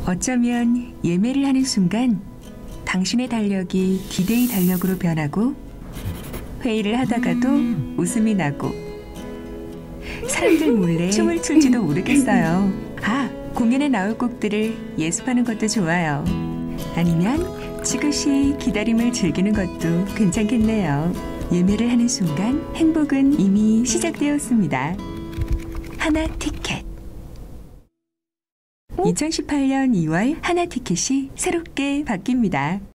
어쩌면 예매를 하는 순간 당신의 달력이 디데이 달력으로 변하고 회의를 하다가도 웃음이 나고 사람들 몰래 춤을 출지도 모르겠어요. 공연에 나올 곡들을 예습하는 것도 좋아요. 아니면 지그시 기다림을 즐기는 것도 괜찮겠네요. 예매를 하는 순간 행복은 이미 시작되었습니다. 하나티켓. 2018년 2월 하나티켓이 새롭게 바뀝니다.